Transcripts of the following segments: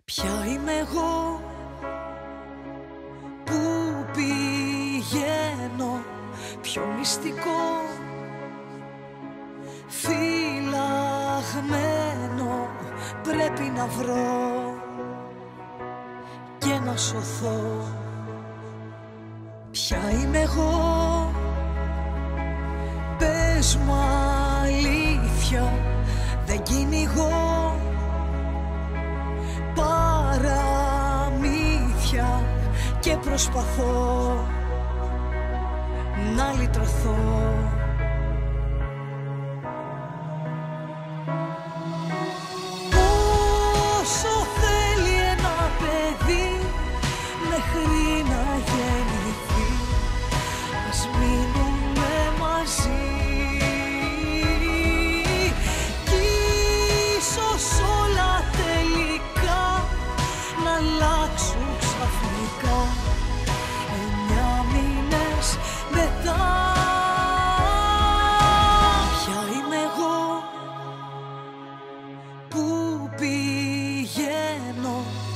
Ποια είμαι εγώ που πηγαίνω, πιο μυστικό φυλαγμένο πρέπει να βρω και να σωθώ. Ποια είμαι εγώ, πες μου αλήθεια, δεν κυνηγώ παραμύθια και προσπαθώ να λυτρωθώ. Πόσο θέλει ένα παιδί μέχρι να γεννηθεί, ας μείνουμε μαζί κι ίσως όλα τελικά να αλλάξουν ξαφνικά 9 μήνες μετά. Ποια είμαι εγώ που πηγαίνω.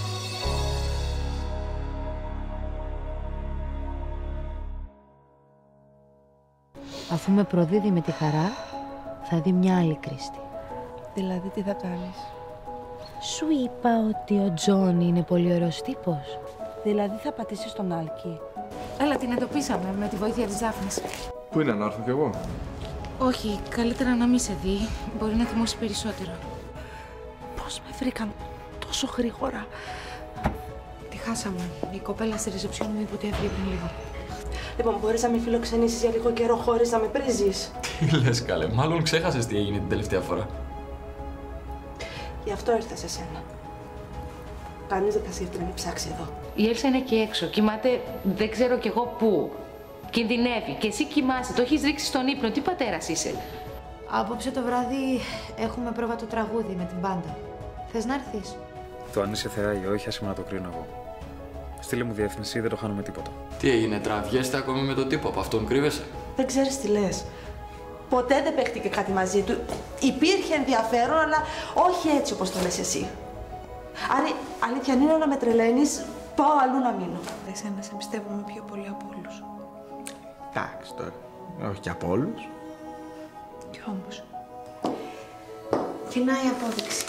Αφού με προδίδει με τη χαρά, θα δει μια άλλη Κρίστη. Δηλαδή τι θα κάνεις? Σου είπα ότι ο Τζόνι είναι πολύ ωραίος τύπος. Δηλαδή θα πατήσεις τον Άλκη? Έλα, την εντοπίσαμε με τη βοήθεια της Δάφνης. Πού είναι, να έρθω κι εγώ? Όχι, καλύτερα να μην σε δει. Μπορεί να θυμώσει περισσότερο. Πώς με βρήκαν τόσο γρήγορα? Τη χάσαμε. Η κοπέλα στη ρεζεψιόν μου είπε ότι έφυγε πριν λίγο. Λοιπόν, μπορείς να με φιλοξενήσεις για λίγο καιρό χωρίς να με πρίζεις? Τι λες καλέ, μάλλον ξέχασες τι έγινε την τελευταία φορά. Γι' αυτό ήρθα σε σένα. Κανείς δεν θα σε ήρθε να με ψάξει εδώ. Η Έλσα είναι εκεί έξω. Κοιμάται δεν ξέρω κι εγώ πού. Κινδυνεύει. Και εσύ κοιμάσαι. Το έχεις ρίξει στον ύπνο. Τι πατέρας είσαι? Απόψε το βράδυ έχουμε πρόβα το τραγούδι με την μπάντα. Θες να έρθεις? Το αν είσαι θεά ή όχι, άσε να το κρίνω εγώ. Στείλε μου διεύθυνση, δεν το χάνουμε τίποτα. Τι έγινε, τραβιέστε ακόμη με τον τύπο, από αυτόν κρύβεσαι? Δεν ξέρεις τι λες. Ποτέ δεν παίχτηκε κάτι μαζί του. Υπήρχε ενδιαφέρον, αλλά όχι έτσι όπως το λες εσύ. Άρα, αλήθεια είναι να με τρελαίνεις, πάω αλλού να μείνω. Εσένα σε εμπιστεύομαι πιο πολύ από όλους. Εντάξει τώρα, όχι και από όλους. Κι όμως. Κοινάει απόδειξη.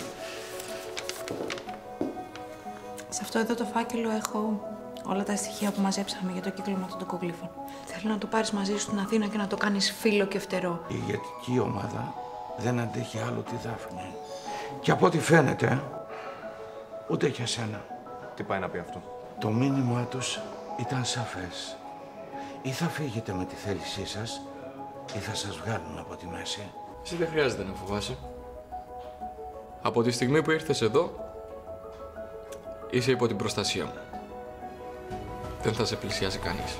Σε αυτό εδώ το φάκελο έχω όλα τα στοιχεία που μαζέψαμε για το κύκλωμα των τοκογλύφων. Θέλω να το πάρεις μαζί σου στην Αθήνα και να το κάνεις φίλο και φτερό. Η ηγετική ομάδα δεν αντέχει άλλο τη Δάφνη. Και από ό,τι φαίνεται, ούτε για σένα. Τι πάει να πει αυτό? Το μήνυμά τους ήταν σαφές. Ή θα φύγετε με τη θέλησή σας, ή θα σας βγάλουν από τη μέση. Εσύ δεν χρειάζεται να φοβάσαι. Από τη στιγμή που ήρθες εδώ, είσαι υπό την προστασία μου. Δεν θα σε πλησιάσει κανείς.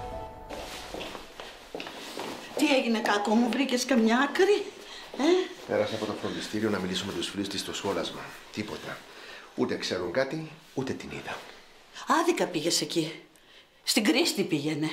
Τι έγινε, Κάκο μου, βρήκες καμιά άκρη? Πέρασε από το φροντιστήριο να μιλήσω με τους φίλους της στο σχόλασμα. Τίποτα. Ούτε ξέρουν κάτι, ούτε την είδα. Άδικα πήγες εκεί. Στην Κρίστη πήγαινε.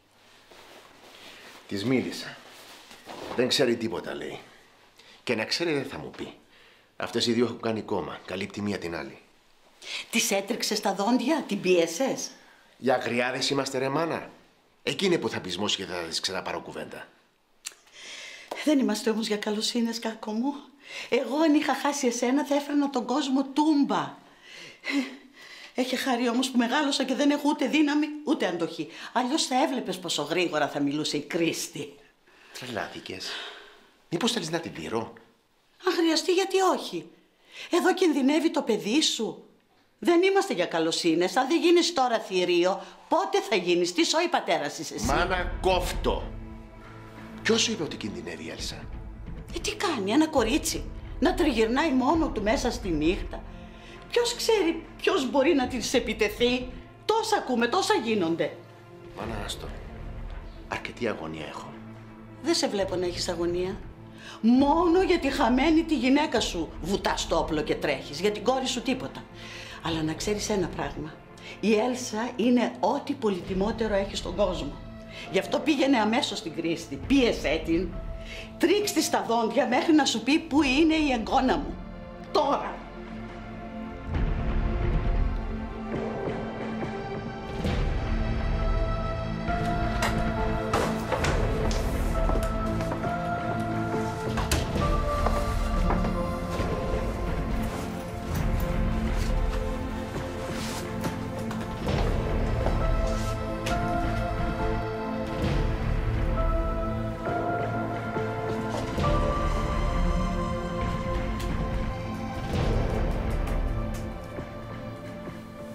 Της μίλησα. Δεν ξέρει τίποτα, λέει. Και να ξέρει δεν θα μου πει. Αυτές οι δύο έχουν κάνει κόμμα. Καλύπτει μία την άλλη. Της έτρεξες τα δόντια, την πίεσες? Για αγριάδες είμαστε, ρε μάνα. Εκείνη που θα πεισμώσει και θα της ξαναπάρω κουβέντα. Δεν είμαστε όμως για καλοσύνες, Κάκο μου. Εγώ αν είχα χάσει εσένα θα έφερνα τον κόσμο τούμπα. Έχει χάρη όμως που μεγάλωσα και δεν έχω ούτε δύναμη ούτε αντοχή. Αλλιώς θα έβλεπες πόσο γρήγορα θα μιλούσε η Κρίστη. Τρελάθηκες. Μήπως θέλεις να την πληρώ? Αν χρειαστεί, γιατί όχι. Εδώ κινδυνεύει το παιδί σου. Δεν είμαστε για καλοσύνες. Αν δεν γίνεις τώρα θηρίο, πότε θα γίνεις? Τι σοϊ πατέρας είσαι εσύ? Μάνα, κόφτω. Ποιος σου είπε ότι κινδυνεύει η Έλσα? Τι κάνει ένα κορίτσι να τριγυρνάει μόνο του μέσα στη νύχτα? Ποιος ξέρει ποιος μπορεί να της επιτεθεί? Τόσα ακούμε, τόσα γίνονται. Μάνα, άστο. Αρκετή αγωνία έχω. Δεν σε βλέπω να έχεις αγωνία. Μόνο για τη χαμένη τη γυναίκα σου βουτάς το όπλο και τρέχεις. Για την κόρη σου τίποτα. Αλλά να ξέρεις ένα πράγμα. Η Έλσα είναι ό,τι πολυτιμότερο έχει στον κόσμο. Γι' αυτό πήγαινε αμέσως στην Κρίστη. Πίεσέ την. Τρίξ' της τα δόντια μέχρι να σου πει πού είναι η εγγόνα μου. Τώρα.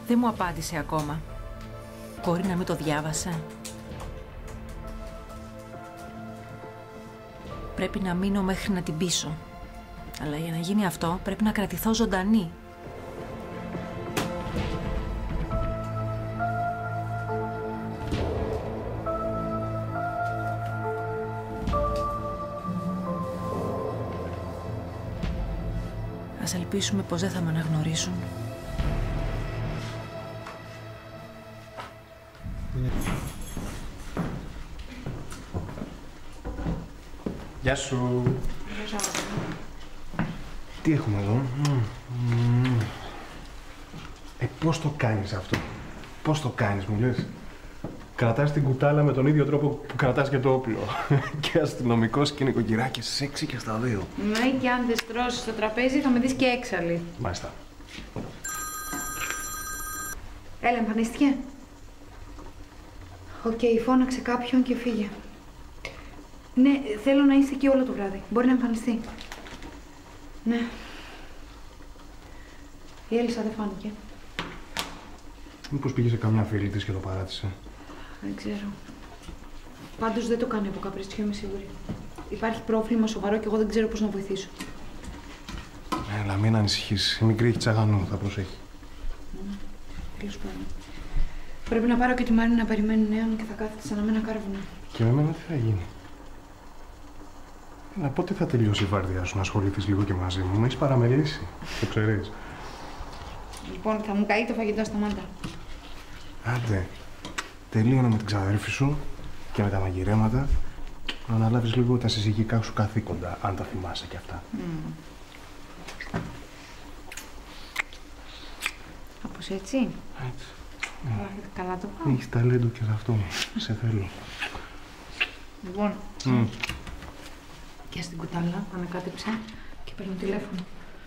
Δεν μου απάντησε ακόμα. Μπορεί να μην το διάβασε. Πρέπει να μείνω μέχρι να την πείσω. Αλλά για να γίνει αυτό πρέπει να κρατηθώ ζωντανή. Ας ελπίσουμε πως δεν θα με αναγνωρίσουν. Γεια σου. Τι έχουμε εδώ? Πώς το κάνεις αυτό? Πώς το κάνεις, μου λες? Κρατάς την κουτάλα με τον ίδιο τρόπο που κρατάς και το όπλο. Και αστυνομικός και νοικοκυράκι, σεξι και στα δύο. Ναι, και αν δεν στρώσεις στο τραπέζι θα με δεις και έξαλλη. Μάλιστα. Έλα, εμφανίστηκε. Οκ, φώναξε κάποιον και φύγε. Ναι, θέλω να είστε εκεί όλο το βράδυ. Μπορεί να εμφανιστεί. Ναι. Η Έλισσα δεν φάνηκε. Μήπως πήγε σε καμιά φίλη της και το παράτησε? Δεν ξέρω. Πάντως δεν το κάνει από καπριστιό, είμαι σίγουρη. Υπάρχει πρόβλημα σοβαρό και εγώ δεν ξέρω πώς να βοηθήσω. Έλα, μην ανησυχείς. Η μικρή έχει τσαγανού, θα προσέχει. Τέλος πάντων. Πρέπει να πάρω και τη Μάρη να περιμένει νέον και θα κάθεται σαν να με ένα κάρβουνα. Και με μένα τι θα γίνει? Έλα, πότε θα τελειώσει η βάρδια σου να ασχοληθείς λίγο και μαζί μου? Με έχεις παραμελήσει. Το ξέρεις. Λοιπόν, θα μου καεί το φαγητό στα μάτια. Άντε. Τελείωνα με την ξαδέρφη σου και με τα μαγειρέματα. Να αναλάβεις λίγο τα συζυγικά σου καθήκοντα, αν τα θυμάσαι κι αυτά. Όπως έτσι. Έτσι. Καλά το πάω. Έχεις ταλέντο και σε αυτό. Σε θέλω. Λοιπόν. Και στην κουτάλα, ανακάτεψα και παίρνω τηλέφωνο.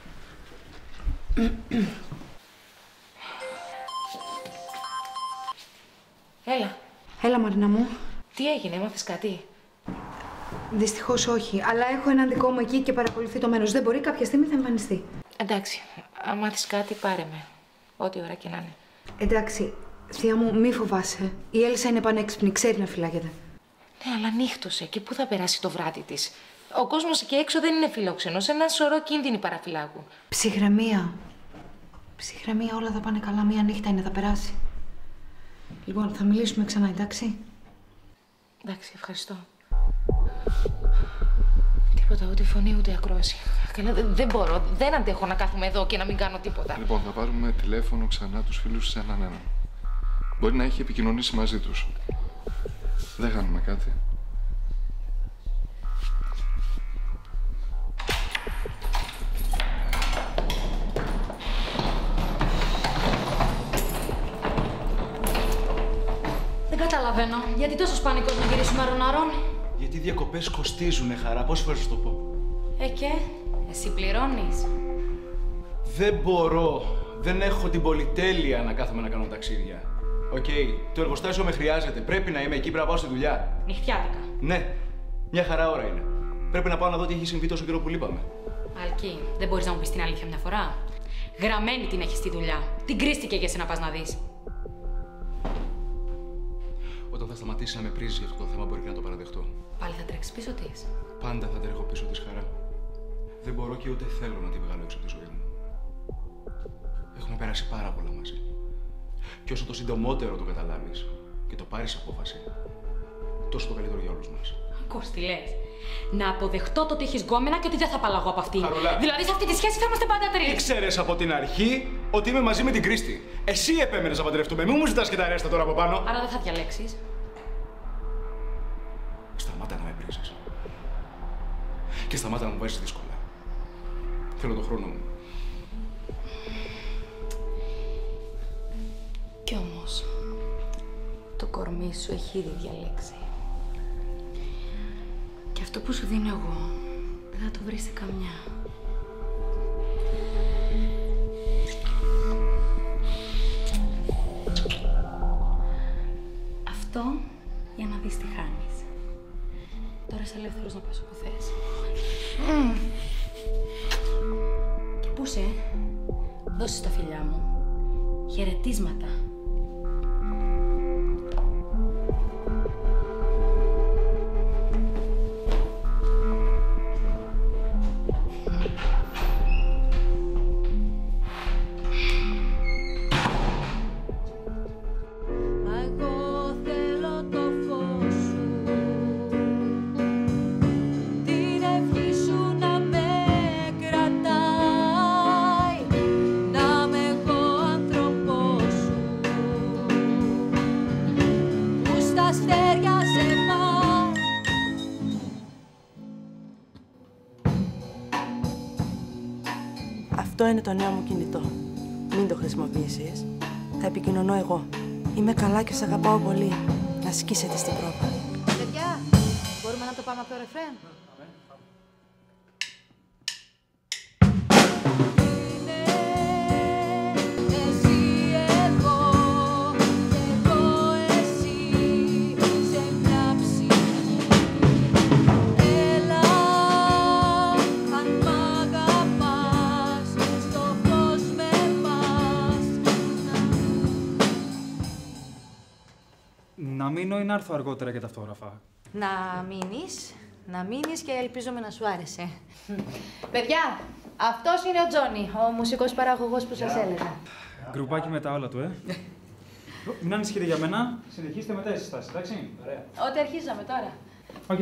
Έλα. Έλα, Μαρίνα μου. Τι έγινε, έμαθες κάτι? Δυστυχώς όχι, αλλά έχω έναν δικό μου εκεί και παρακολουθεί το μέρος. Δεν μπορεί, κάποια στιγμή θα εμφανιστεί. Εντάξει, αν μάθεις κάτι, πάρε με. Ό,τι ώρα και να είναι. Εντάξει, θεία μου, μη φοβάσαι. Η Έλισσα είναι πανέξυπνη, ξέρει να φυλάγεται. Ναι, αλλά νύχτωσε. Και πού θα περάσει το βράδυ της? Ο κόσμος εκεί έξω δεν είναι φιλόξενος. Ένα σωρό κίνδυνοι παραφυλάκου. Ψυχραιμία. Ψυχραιμία, όλα θα πάνε καλά. Μία νύχτα είναι, θα περάσει. Λοιπόν, θα μιλήσουμε ξανά, εντάξει? Εντάξει, ευχαριστώ. Τίποτα, ούτε φωνή, ούτε ακρόαση. Καλά, δεν μπορώ. Δεν αντέχω να κάθομαι εδώ και να μην κάνω τίποτα. Λοιπόν, θα πάρουμε τηλέφωνο ξανά τους φίλους σε έναν. Μπορεί να έχει επικοινωνήσει μαζί τους. Δεν χάνουμε κάτι. Δεν καταλαβαίνω. Γιατί τόσο πανικός να γυρίσουμε αρων-αρων? Γιατί οι διακοπές κοστίζουνε, Χαρά. Πόσες φορές σου το πω? Και εσύ πληρώνεις? Δεν μπορώ. Δεν έχω την πολυτέλεια να κάθομαι να κάνω ταξίδια. Οκ, το εργοστάσιο με χρειάζεται. Πρέπει να είμαι εκεί, πρέπει να πάω στη δουλειά. Νυχτιάτικα. Ναι, μια χαρά ώρα είναι. Πρέπει να πάω να δω τι έχει συμβεί τόσο καιρό που λείπαμε. Αλκή, δεν μπορείς να μου πεις την αλήθεια μια φορά? Γραμμένη την έχεις στη δουλειά. Την κρίστηκε για να πας να δεις. Όταν θα σταματήσει να με πρίζει για αυτό το θέμα, μπορεί και να το παραδεχτώ. Πάλι θα τρέξεις πίσω της? Πάντα θα τρέχω πίσω της, Χαρά. Δεν μπορώ και ούτε θέλω να τη βγάλω έξω από τη ζωή μου. Έχουμε περάσει πάρα πολλά μαζί. Και όσο το συντομότερο το καταλάβεις και το πάρεις απόφαση, τόσο το καλύτερο για όλους μας. Κώστη, λες. Να αποδεχτώ το ότι έχεις γκόμενα και ότι δεν θα απαλλαγώ από αυτή. Χαρούλα. Δηλαδή σε αυτή τη σχέση θα είμαστε πάντα τρεις. Ήξερες από την αρχή ότι είμαι μαζί με την Κρίστη. Εσύ επέμενες να παντρευτούμε. Μην μου ζητάς και τα ρέστα τώρα από πάνω. Άρα δεν θα διαλέξεις. Σταμάτα να με πρίζεις. Και σταμάτα να μου βάζεις δύσκολα. Θέλω τον χρόνο μου. Κι όμως, το κορμί σου έχει ήδη διαλέξει. Και αυτό που σου δίνω εγώ, δεν θα το βρεις σε καμιά. Αυτό για να δεις τι χάνεις. Τώρα είσαι ελεύθερος να πας όπου θες. Και πού είσαι, δώσεις τα φιλιά μου. Χαιρετίσματα. Αυτό είναι το νέο μου κινητό. Μην το χρησιμοποιήσεις. Θα επικοινωνώ εγώ. Είμαι καλά και σε αγαπάω πολύ. Να σκίσετε στην πρόβα. Παιδιά, μπορούμε να το πάμε από το ρεφρέν. Να μείνω ή να έρθω αργότερα για τα αυτόγραφα? Να μείνεις και ελπίζομαι να σου άρεσε. Παιδιά, αυτός είναι ο Τζόνι, ο μουσικός παραγωγός που σας έλεγα. Γκρουπάκι με τα όλα του, Μην ανησυχείτε για μένα. Συνεχίστε μετά εσείς στάσεις, εντάξει? Ωραία. Ό,τι αρχίζαμε τώρα. Οκ.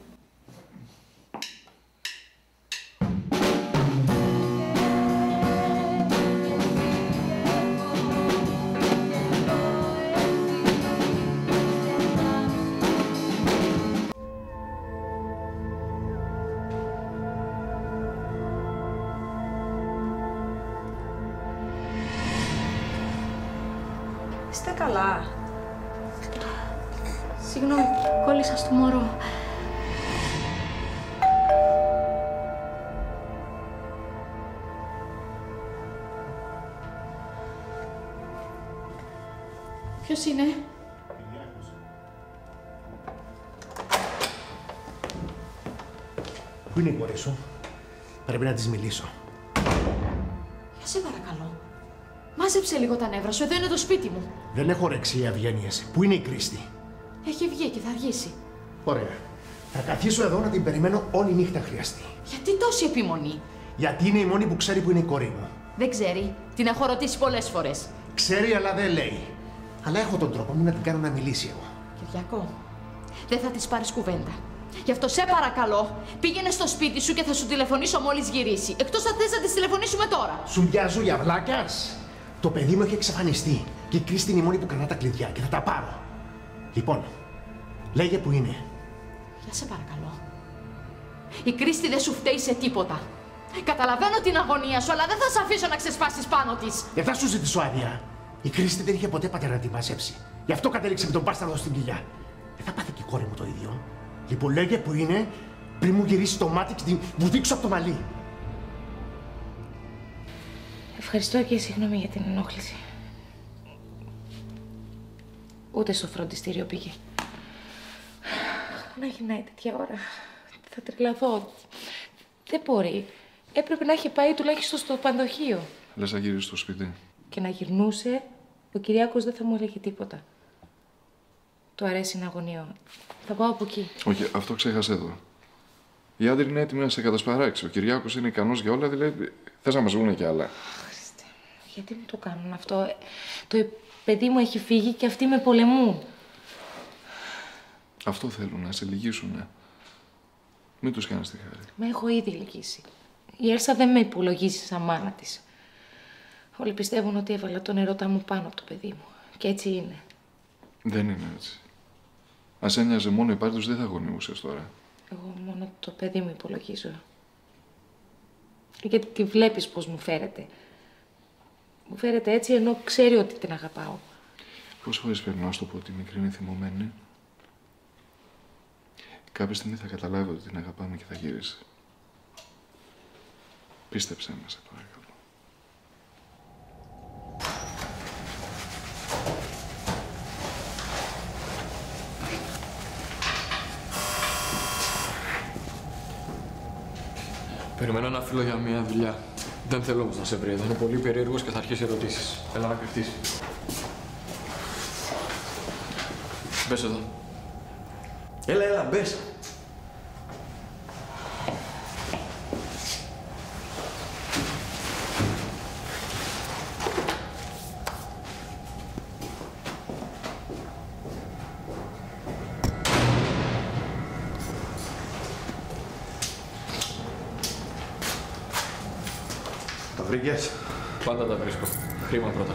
Είστε καλά? Συγγνώμη, κόλλησα στο μωρό. Ποιος είναι? Πού είναι η κόρη σου? Πρέπει να της μιλήσω. Για σε παρακαλώ. Μάζεψε λίγο τα νεύρα σου, εδώ είναι το σπίτι μου. Δεν έχω ρεξία ευγένειες. Πού είναι η Κρίστη? Έχει βγει και θα αργήσει. Ωραία. Θα καθίσω εδώ να την περιμένω όλη νύχτα χρειαστεί. Γιατί τόση επιμονή? Γιατί είναι η μόνη που ξέρει που είναι η κόρη μου. Δεν ξέρει. Την έχω ρωτήσει πολλές φορές. Ξέρει, αλλά δεν λέει. Αλλά έχω τον τρόπο μου να την κάνω να μιλήσει εγώ. Κυριακό, δεν θα της πάρεις κουβέντα. Γι' αυτό σε παρακαλώ, πήγαινε στο σπίτι σου και θα σου τηλεφωνήσω μόλις γυρίσει. Εκτός αν θες να της τηλεφωνήσουμε τώρα. Σου μοιάζω για βλάκας. Το παιδί μου έχει εξαφανιστεί και η Κρίστη είναι η μόνη που κρατά τα κλειδιά και θα τα πάρω. Λοιπόν, λέγε που είναι. Για σε παρακαλώ. Η Κρίστη δεν σου φταίει σε τίποτα. Καταλαβαίνω την αγωνία σου, αλλά δεν θα σε αφήσω να ξεσπάσεις πάνω της. Δεν θα σου ζητήσω άδεια. Η Κρίστη δεν είχε ποτέ πατέρα να την μαζέψει. Γι' αυτό κατέληξε με τον μπάσταρδο στην κοιλιά. Δεν θα πάθει και η κόρη μου το ίδιο. Λοιπόν, λέγε που είναι πριν μου γυρίσει το μάτι και την βουδίξω από το μαλλί. Ευχαριστώ και συγγνώμη για την ενόχληση. Ούτε στο φροντιστήριο πήγε. Να γυρνάει τέτοια ώρα. Θα τρελαθώ. Δεν μπορεί. Έπρεπε να έχει πάει τουλάχιστον στο πανδοχείο. Λες να γυρίσει στο σπίτι? Και να γυρνούσε, ο Κυριάκος δεν θα μου έλεγε τίποτα. Του αρέσει να αγωνιώ. Θα πάω από εκεί. Όχι, αυτό ξέχασε εδώ. Οι άντροι είναι έτοιμοι να σε κατασπαράξει. Ο Κυριάκος είναι ικανός για όλα, δηλαδή θες να μας βγουν κι άλλα. Γιατί μου το κάνουν αυτό? Το παιδί μου έχει φύγει και αυτοί με πολεμούν. Αυτό θέλουν, να σε λυγίσουνε. Μην τους κάνεις τη χάρη. Με έχω ήδη λυγίσει. Η Έλσα δεν με υπολογίζει σαν μάνα της. Όλοι πιστεύουν ότι έβαλα τον ερώτα μου πάνω από το παιδί μου. Και έτσι είναι. Δεν είναι έτσι. Ας ένοιαζε μόνο η πάρη τους, δεν θα αγωνιούσες τώρα. Εγώ μόνο το παιδί μου υπολογίζω. Γιατί τη βλέπεις πώς μου φέρεται. Μου φέρεται έτσι ενώ ξέρει ότι την αγαπάω. Πόσες φορές πρέπει να σου πω ότι η μικρή είναι θυμωμένη? Κάποια στιγμή θα καταλάβει ότι την αγαπάμε και θα γυρίσει. Πίστεψέ με, σε παρακαλώ. Περιμένω ένα φίλο για μια δουλειά. Δεν θέλω όμως να σε βρει. Θα είναι πολύ περίεργος και θα αρχίσει ερωτήσεις. Έλα να κρυφτείς. Μπες εδώ. Έλα, μπες. Τα βρήκες? Πάντα τα βρίσκω. Χρήμα πρώτα.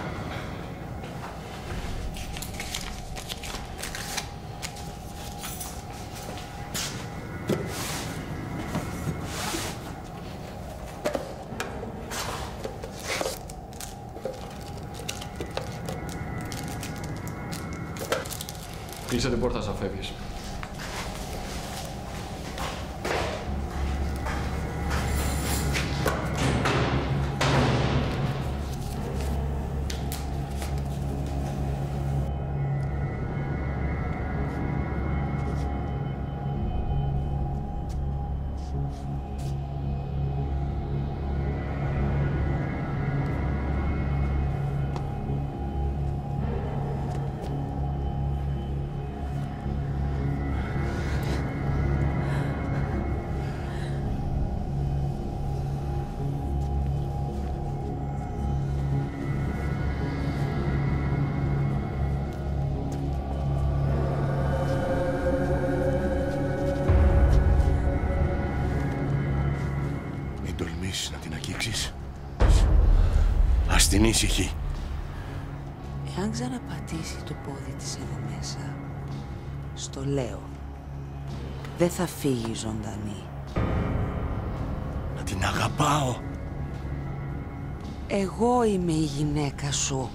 Κλείσε την πόρτα σαν φεύγεις. Να την αγγίξεις. Ας την ήσυχη. Εάν ξαναπατήσει το πόδι της εδώ μέσα, στο λέω, δεν θα φύγει ζωντανή. Να την αγαπάω. Εγώ είμαι η γυναίκα σου.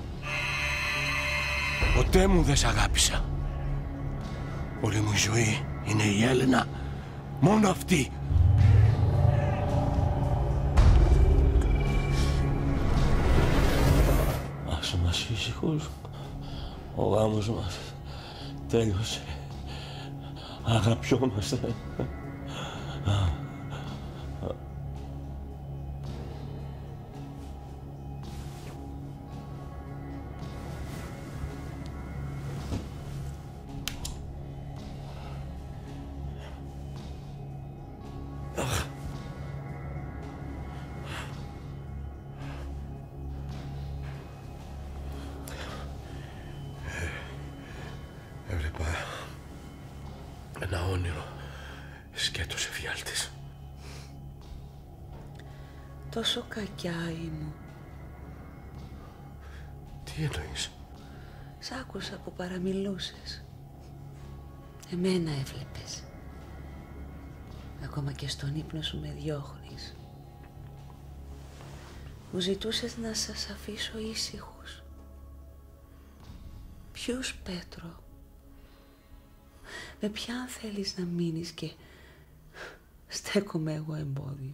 Ποτέ μου δεν σ' αγάπησα. Όλη μου η ζωή είναι η Έλενα. Μόνο αυτή. Άσε μας ήσυχος. Ο γάμος μας τέλειωσε. Αγαπιόμαστε. Έβλεπα ένα όνειρο σκέτος εφιάλτης. Τόσο κακιά ήμουν. Τι εννοείς? Σ' άκουσα που παραμιλούσες. Εμένα έβλεπες. Ακόμα και στον ύπνο σου με διώχνεις. Μου ζητούσες να σας αφήσω ήσυχους. Ποιους, Πέτρο? Με ποιαν θέλεις να μείνεις και στέκομαι εγώ εμπόδιο?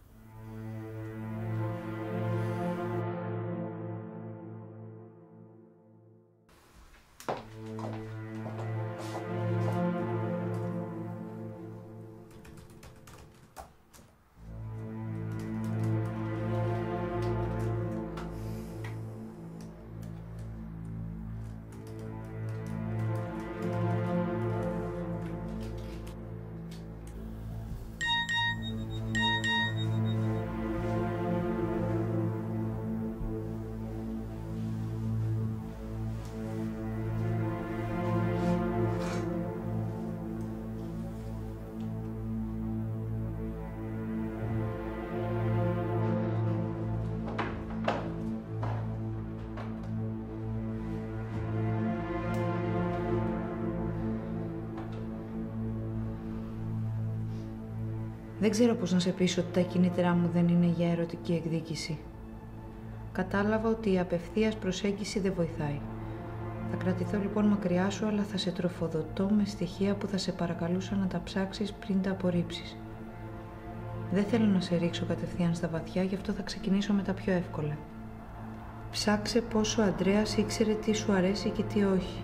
Δεν ξέρω πώς να σε πείσω ότι τα κινήτρά μου δεν είναι για ερωτική εκδίκηση. Κατάλαβα ότι η απευθείας προσέγγιση δεν βοηθάει. Θα κρατηθώ λοιπόν μακριά σου, αλλά θα σε τροφοδοτώ με στοιχεία που θα σε παρακαλούσα να τα ψάξεις πριν τα απορρίψεις. Δεν θέλω να σε ρίξω κατευθείαν στα βαθιά, γι' αυτό θα ξεκινήσω με τα πιο εύκολα. Ψάξε πώς ο Αντρέας ήξερε τι σου αρέσει και τι όχι.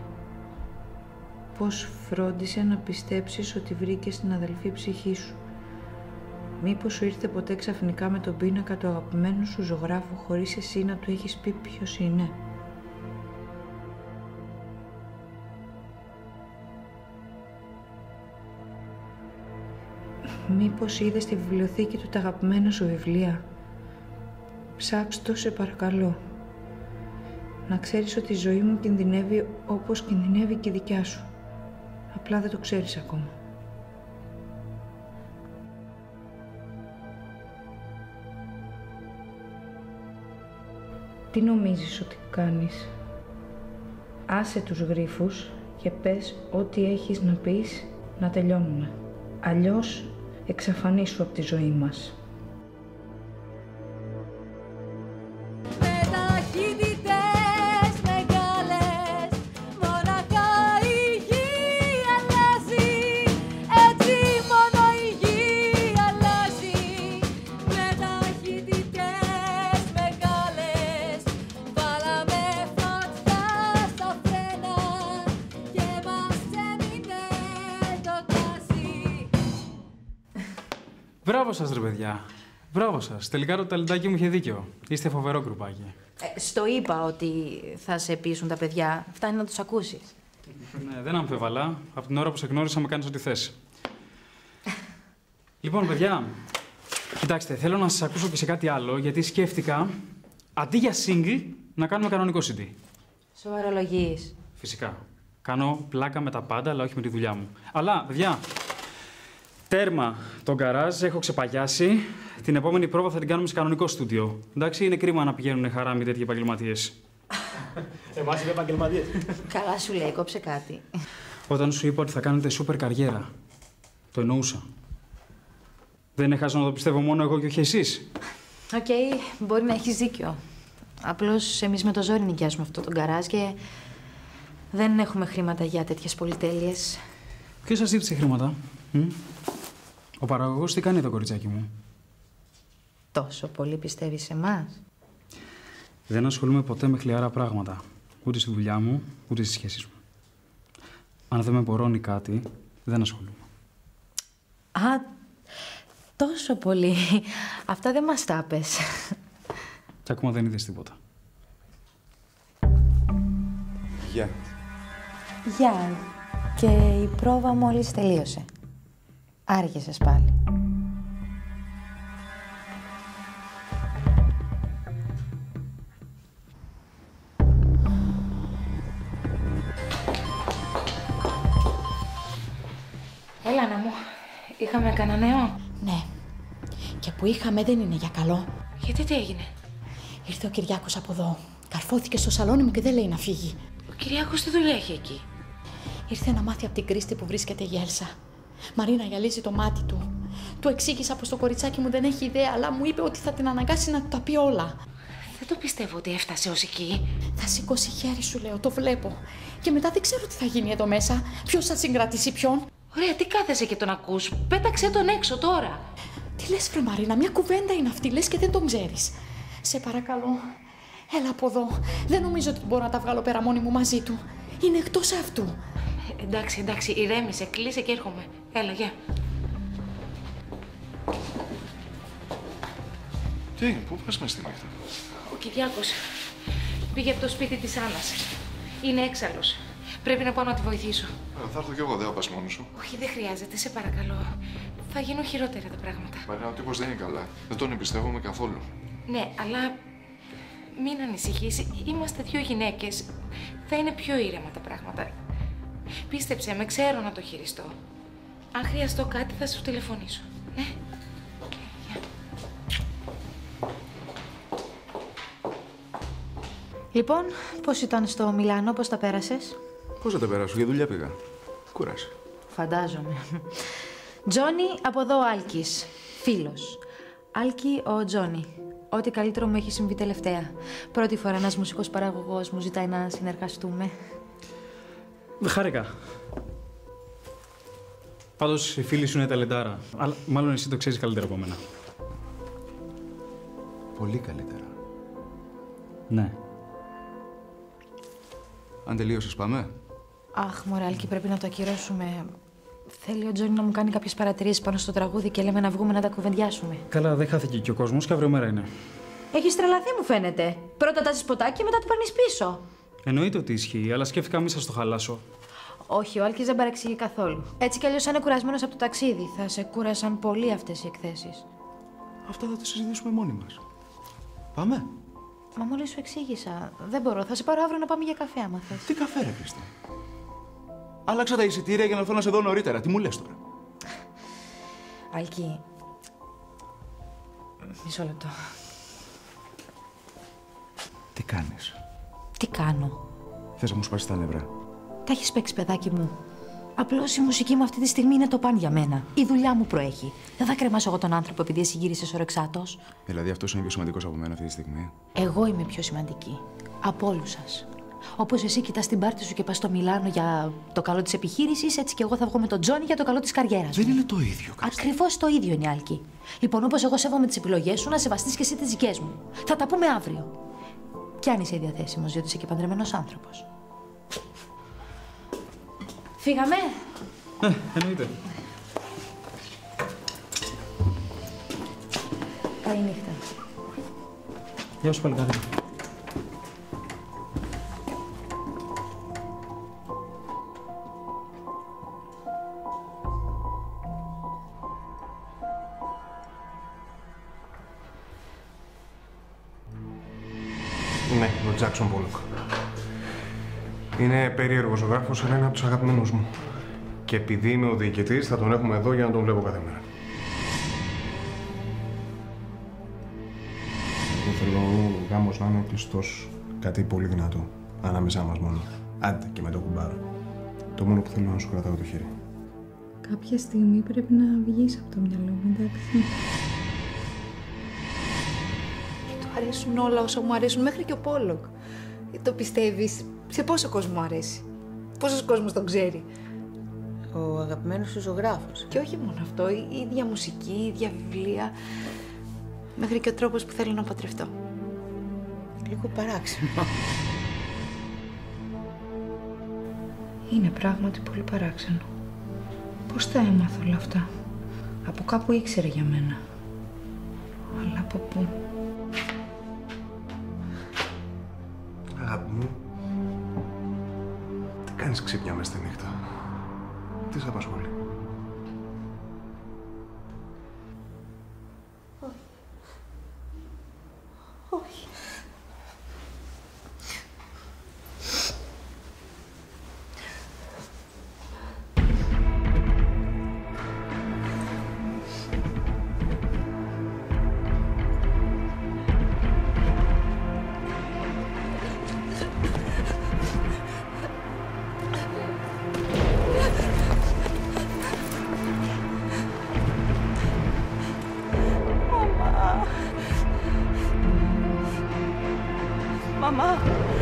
Πώς φρόντισε να πιστέψεις ότι βρήκες την αδελφή ψυχή σου. Μήπως σου ήρθε ποτέ ξαφνικά με τον πίνακα του αγαπημένου σου ζωγράφου χωρίς εσύ να του έχεις πει ποιος είναι? Μήπως είδες στη βιβλιοθήκη του τα αγαπημένα σου βιβλία? Ψάξ' το, σε παρακαλώ. Να ξέρεις ότι η ζωή μου κινδυνεύει όπως κινδυνεύει και η δικιά σου. Απλά δεν το ξέρεις ακόμα. Τι νομίζεις ότι κάνεις? Άσε τους γρίφους και πες ό,τι έχεις να πεις, να τελειώνουμε. Αλλιώς εξαφανίσου από τη ζωή μας. Μπράβο σας, ρε παιδιά. Μπράβο σας. Τελικά το ταλεντάκι μου είχε δίκιο. Είστε φοβερό γκρουπάκι. Στο είπα ότι θα σε πείσουν τα παιδιά. Φτάνει να τους ακούσεις. Ναι, δεν αμφιβαλά. Από την ώρα που σε γνώρισα, με κάνεις ό,τι θες. Λοιπόν, παιδιά, κοιτάξτε, θέλω να σας ακούσω και σε κάτι άλλο, γιατί σκέφτηκα αντί για single να κάνουμε κανονικό CD. Σοβαρολογείς? Φυσικά. Κάνω πλάκα με τα πάντα, αλλά όχι με τη δουλειά μου. Αλλά, παιδιά, τέρμα τον γκαράζ, έχω ξεπαγιάσει. Την επόμενη πρόβα θα την κάνουμε σε κανονικό στούντιο. Εντάξει, είναι κρίμα να πηγαίνουν χαράμι τέτοιοι επαγγελματίες. Εμάς είναι επαγγελματίες. Καλά σου λέει, κόψε κάτι. Όταν σου είπα ότι θα κάνετε σούπερ καριέρα, το εννοούσα. Δεν είναι χάσο να το πιστεύω μόνο εγώ και όχι εσείς. Οκ, μπορεί να έχεις δίκιο. Απλώς εμείς με το ζόρι νοικιάζουμε αυτό το γκαράζ και δεν έχουμε χρήματα για τέτοιες πολυτέλειες. Ποιος σας ζήτησε χρήματα? Ο παραγωγός τι κάνει εδώ, κοριτσάκι μου? Τόσο πολύ πιστεύεις σε εμάς? Δεν ασχολούμαι ποτέ με χλιαρά πράγματα. Ούτε στη δουλειά μου, ούτε στις σχέσεις μου. Αν δεν με πορώνει κάτι, δεν ασχολούμαι. Α, τόσο πολύ. Αυτά δεν μας τα πες. Και ακόμα δεν είδες τίποτα. Γεια. Γεια. Και η πρόβα μόλις τελείωσε. Άργησες πάλι. Έλα να μου. Είχαμε κανένα νέο? Ναι. Και που είχαμε δεν είναι για καλό. Γιατί τι έγινε? Ήρθε ο Κυριάκος από εδώ. Καρφώθηκε στο σαλόνι μου και δεν λέει να φύγει. Ο Κυριάκος τι δουλειά έχει εκεί? Ήρθε να μάθει από την Κρίστη που βρίσκεται η Έλσα. Μαρίνα γυαλίζει το μάτι του. Του εξήγησα πως το κοριτσάκι μου δεν έχει ιδέα, αλλά μου είπε ότι θα την αναγκάσει να του τα πει όλα. Δεν το πιστεύω ότι έφτασε ως εκεί. Θα σηκώσει χέρι, σου λέω, το βλέπω. Και μετά δεν ξέρω τι θα γίνει εδώ μέσα. Ποιος θα συγκρατήσει ποιον. Ωραία, τι κάθεσαι και τον ακούς? Πέταξε τον έξω τώρα. Τι λες, βρε Μαρίνα, μια κουβέντα είναι αυτή, λες και δεν τον ξέρεις. Σε παρακαλώ, έλα από εδώ. Δεν νομίζω ότι μπορώ να τα βγάλω πέρα μόνη μου μαζί του. Είναι εκτός αυτού. Εντάξει, ηρέμησε, κλείσε και έρχομαι. Έλα, γεια. Τι, πού πας μες τη νύχτα? Ο Κυριάκος πήγε από το σπίτι της Άννας. Είναι έξαλλος. Πρέπει να πάω να τη βοηθήσω. Θα έρθω κι εγώ, δεν θα πας μόνος σου. Όχι, δεν χρειάζεται, σε παρακαλώ. Θα γίνουν χειρότερα τα πράγματα. Μαρίνα, ο τύπος δεν είναι καλά. Δεν τον εμπιστεύομαι καθόλου. Ναι, αλλά μην ανησυχείς. Είμαστε δύο γυναίκες. Θα είναι πιο ήρεμα τα πράγματα. Πίστεψε με, ξέρω να το χειριστώ. Αν χρειαστώ κάτι, θα σου τηλεφωνήσω. Ναι. Λοιπόν, πώς ήταν στο Μιλάνο, πώς τα πέρασες? Πώς θα τα περάσω, για δουλειά πήγα. Κούρασε. Φαντάζομαι. Τζόνι, από εδώ ο Άλκης. Φίλος. Άλκη, ο Τζόνι. Ό,τι καλύτερο μου έχει συμβεί τελευταία. Πρώτη φορά ένας μουσικός παραγωγός μου ζητάει να συνεργαστούμε. Χάρηκα. Πάντως, η φίλη σου είναι ταλεντάρα. Αλλά μάλλον εσύ το ξέρεις καλύτερα από μένα. Πολύ καλύτερα. Ναι. Αν τελείωσες, πάμε. Αχ, μωρέ, Άλκη, πρέπει να το ακυρώσουμε. Θέλει ο Τζόνι να μου κάνει κάποιες παρατηρήσεις πάνω στο τραγούδι και λέμε να βγούμε να τα κουβεντιάσουμε. Καλά, δεν χάθηκε και ο κόσμος και αύριο μέρα είναι. Έχεις τρελαθεί, μου φαίνεται. Πρώτα τάζεις ποτάκι και μετά το παίρνεις πίσω. Εννοείται ότι ισχύει, αλλά σκέφτηκα μη σας το χαλάσω. Όχι, ο Άλκης δεν παρεξηγεί καθόλου. Έτσι κι αλλιώς, αν είναι κουρασμένος από το ταξίδι, θα σε κούρασαν πολύ αυτές οι εκθέσεις. Αυτά θα τα συζητήσουμε μόνοι μας. Πάμε. Μα μόλις σου εξήγησα. Δεν μπορώ. Θα σε πάρω αύριο να πάμε για καφέ, άμα θες. Τι καφέ, ρε Χρήστο. Άλλαξα τα εισιτήρια για να έρθω να σε δω νωρίτερα. Τι μου λες τώρα? Άλκη. Μισό λεπτό. Τι κάνεις? Τι κάνω? Θες να μου σπάσεις τα νεύρα? Τα έχεις παίξει, παιδάκι μου. Απλώς η μουσική μου αυτή τη στιγμή είναι το παν για μένα. Η δουλειά μου προέχει. Δεν θα κρεμάσω εγώ τον άνθρωπο επειδή εσύ γύρισες ορεξάτος. Δηλαδή αυτός είναι πιο σημαντικός από μένα αυτή τη στιγμή. Εγώ είμαι πιο σημαντική. Από όλους σας. Όπως εσύ κοιτάς την πάρτι σου και πας στο Μιλάνο για το καλό της επιχείρησης, έτσι και εγώ θα βγω με τον Τζόνι για το καλό της καριέρας. Δεν είναι το ίδιο. Ακριβώς το ίδιο είναι, Άλκη. Λοιπόν, όπως εγώ σέβομαι τις επιλογές σου, να σεβαστείς και εσύ τις δικές μου. Θα τα πούμε αύριο. Κι αν είσαι διαθέσιμος, διότι είσαι και παντρεμένος άνθρωπος. Φύγαμε. Εννοείται. Καλή νύχτα. Γεια σου, παλικάρι. Ναι, ο Τζάκσον Πόλοκ. Είναι περίεργος ο γράφος, αλλά είναι από τους αγαπημένους μου. Και επειδή είμαι ο διοικητής, θα τον έχουμε εδώ για να τον βλέπω κάθε μέρα. Εγώ θέλω ο γάμος να είναι κλειστός. Κάτι πολύ δυνατό. Ανάμεσά μας μόνο. Άντε και με το κουμπάρο. Το μόνο που θέλω είναι να σου κρατάω το χέρι. Κάποια στιγμή πρέπει να βγεις από το μυαλό μου, εντάξει. Του αρέσουν όλα όσα μου αρέσουν, μέχρι και ο Πόλοκ. Το πιστεύεις? Σε πόσο κόσμο αρέσει? Πόσος κόσμος τον ξέρει? Ο αγαπημένος σου ζωγράφος. Και όχι μόνο αυτό, η ίδια μουσική, η ίδια βιβλία. Μέχρι και ο τρόπος που θέλω να παντρευτώ. Λίγο παράξενο. Είναι πράγματι πολύ παράξενο. Πώς τα έμαθα όλα αυτά? Από κάπου ήξερε για μένα. Αλλά από πού? Αγάπη μου, τι κάνεις ξύπνια μες τη νύχτα? Τι σε απασχολεί? Όχι. Μαμά.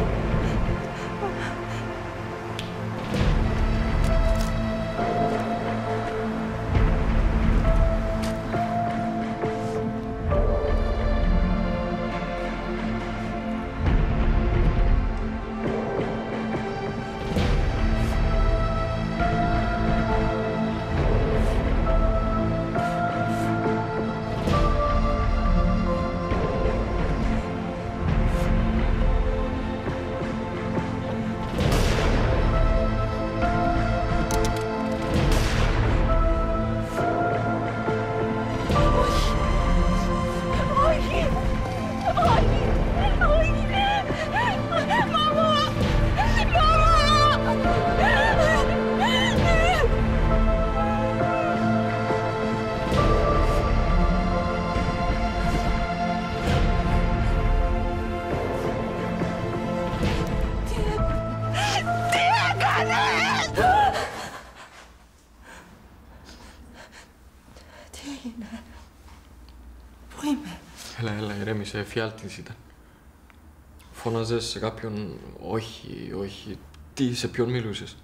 Πού είμαι? Έλα, ηρέμησε, εφιάλτης ήταν. Φώναζες σε κάποιον, όχι. Τι, σε ποιον μιλούσες?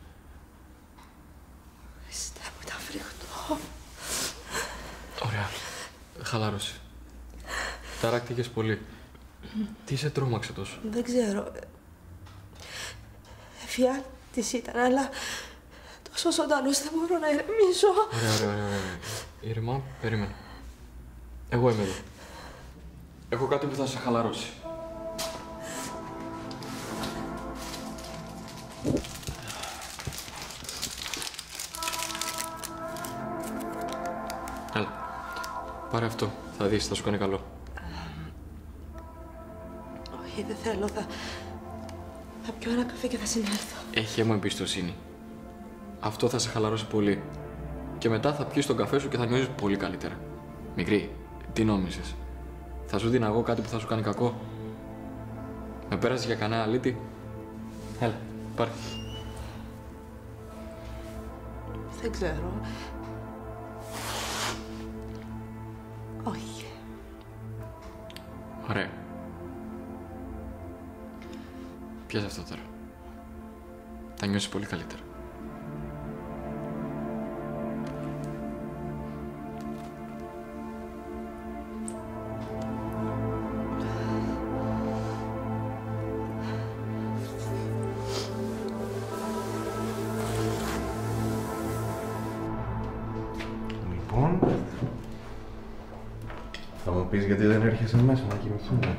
Χριστέ μου, ήταν φρικτό. Ωραία, χαλάρωσε. Ταράκτηκες πολύ. Τι σε τρόμαξε τόσο? Δεν ξέρω. Εφιάλτης ήταν, αλλά Όσο ζωντανός δεν μπορώ να ηρεμήσω. Ωραία. Ήρεμα, περίμενε. Εγώ είμαι εδώ. Έχω κάτι που θα σε χαλαρώσει. Έλα. Πάρε αυτό. Θα δεις, θα σου κάνει καλό. Όχι, δεν θέλω. Θα πιω ένα καφέ και θα συνέλθω. Έχε μου εμπιστοσύνη. Αυτό θα σε χαλαρώσει πολύ. Και μετά θα πιεις τον καφέ σου και θα νιώσεις πολύ καλύτερα. Μικρή, τι νόμιζες? Θα σου δίνα εγώ κάτι που θα σου κάνει κακό? Με πέρασες για κανένα αλήτη? Έλα, πάρε. Δεν ξέρω. Όχι. Ωραία. Πιάσε αυτό τώρα. Θα νιώσεις πολύ καλύτερα. Λοιπόν, θα μου πεις γιατί δεν έρχεσαι μέσα να κοιμηθούμε?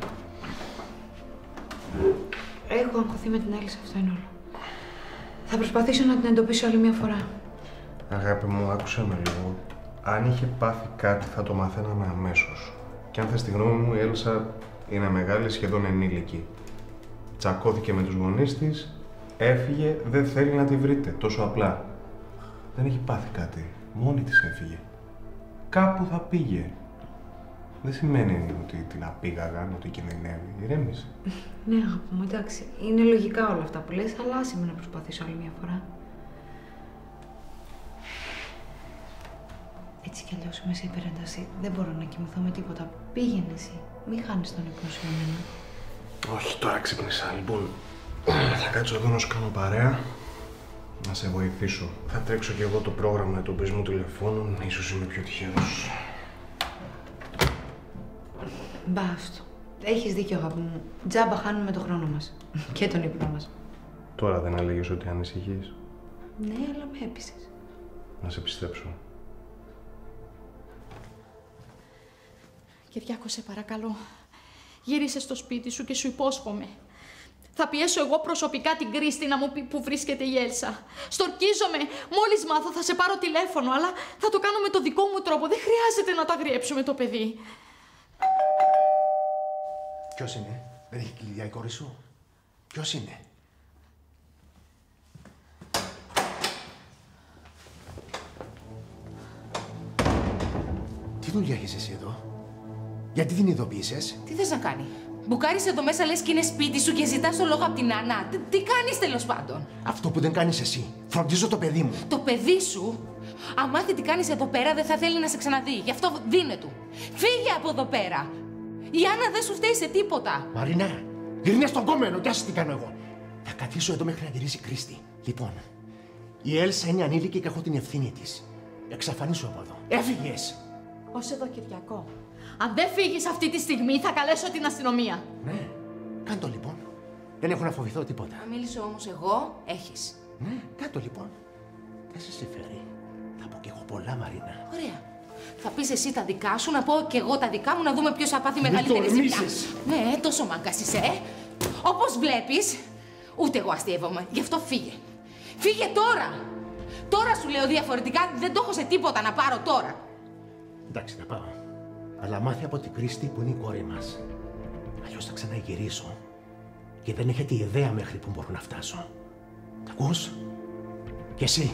Έχω αγχωθεί με την Έλισσα, αυτό είναι όλο. Θα προσπαθήσω να την εντοπίσω άλλη μια φορά. Αγάπη μου, άκουσε με λίγο. Αν είχε πάθει κάτι θα το μαθαίναμε αμέσως. Και αν θες τη γνώμη μου, η Έλσα είναι μεγάλη, σχεδόν ενήλικη. Τσακώθηκε με τους γονείς της, έφυγε, δεν θέλει να τη βρείτε, τόσο απλά. Δεν έχει πάθει κάτι, μόνη της έφυγε. Κάπου θα πήγε. Δεν σημαίνει ότι την απήγαγαν, ότι κινδυνεύει. Ηρέμησε. Ναι, αγάπη μου, εντάξει. Είναι λογικά όλα αυτά που λες, αλλά άσε με να προσπαθήσω άλλη μια φορά. Έτσι κι αλλιώς είμαι σε υπερένταση. Δεν μπορώ να κοιμηθώ με τίποτα. Πήγαινε εσύ. Μην χάνεις τον ύπνο σου εμένα. Όχι, τώρα ξύπνησα. Λοιπόν, θα κάτσω εδώ να σου κάνω παρέα. Να σε βοηθήσω. Θα τρέξω κι εγώ το πρόγραμμα εντοπισμού τηλεφώνων. Ίσως είμαι πιο τυχερός. Μπα αυτό. Έχεις δίκιο, αγάπη μου. Τζάμπα χάνουμε το χρόνο μας. Και τον ύπνο μας. Τώρα δεν έλεγες ότι ανησυχείς? Ναι, αλλά με έπεισες. Να σε πιστέψω. Κυριάκο, σε παρακαλώ. Γύρισε στο σπίτι σου και σου υπόσχομαι. Θα πιέσω εγώ προσωπικά την Κρίστη να μου πει που βρίσκεται η Έλσα. Στορκίζομαι. Μόλις μάθω θα σε πάρω τηλέφωνο, αλλά θα το κάνω με το δικό μου τρόπο. Δεν χρειάζεται να το αγριέψουμε το παιδί. Ποιος είναι? Δεν έχει κλειδιά η κόρη σου? Ποιος είναι? Τι δουλειά έχεις εσύ εδώ? Γιατί την ειδοποίησες? Τι θες να κάνει? Μπουκάρεις εδώ μέσα, λες και είναι σπίτι σου και ζητάς το λόγο από την Άννα. Τι κάνεις τέλος πάντων? Αυτό που δεν κάνεις εσύ. Φροντίζω το παιδί μου. Το παιδί σου, αν μάθει τι κάνεις εδώ πέρα, δεν θα θέλει να σε ξαναδεί. Γι' αυτό δίνε του. Φύγε από εδώ πέρα. Η Άννα δεν σου φταίει σε τίποτα. Μαρίνα, γυρνά στον κόμενο και άσε τι κάνω εγώ. Θα καθίσω εδώ μέχρι να γυρίσει η Κρίστη. Λοιπόν, η Έλσα είναι ανήλικη και έχω την ευθύνη της. Εξαφανίσου από εδώ. Έφυγες! Ως εδώ, Κυριακό. Αν δεν φύγεις αυτή τη στιγμή, θα καλέσω την αστυνομία. Ναι, κάντο λοιπόν. Δεν έχω να φοβηθώ τίποτα. Αν μίλησω όμως εγώ, έχεις. Ναι, κάντο λοιπόν. Δεν σε συμφέρει. Θα πω κι εγώ πολλά, Μαρίνα. Ωραία. Θα πεις εσύ τα δικά σου, να πω κι εγώ τα δικά μου, να δούμε ποιος θα πάθει μεγαλύτερη ζημιά. Ναι, τόσο μάγκας είσαι, Όπως βλέπεις, ούτε εγώ αστείευομαι. Γι' αυτό φύγε. Φύγε τώρα! Τώρα σου λέω, διαφορετικά δεν το έχω σε τίποτα να πάρω τώρα. Εντάξει, θα πάω. Αλλά μάθει από την Κρίστη που είναι η κόρη μας. Αλλιώς θα ξαναγυρίσω. Και δεν έχετε ιδέα μέχρι που μπορώ να φτάσω. Τα ακούς? Και εσύ.